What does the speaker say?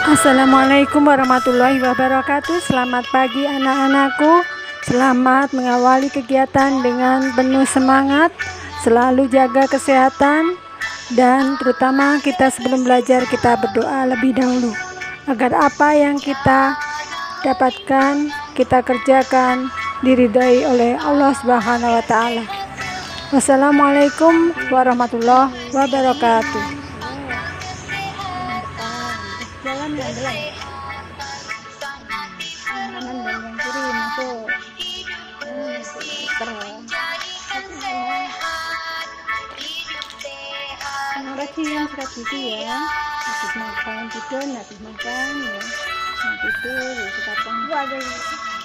Assalamualaikum warahmatullahi wabarakatuh. Selamat pagi anak-anakku. Selamat mengawali kegiatan dengan penuh semangat. Selalu jaga kesehatan. Dan terutama kita sebelum belajar kita berdoa lebih dahulu agar apa yang kita dapatkan, kita kerjakan diridhai oleh Allah Subhanahu wa taala. Wassalamualaikum warahmatullahi wabarakatuh. Jalan kanan dan yang kiri masuk. Rajin sikat gigi ya. Habis makan tidur, habis makan ya. Nah tidur ya sikat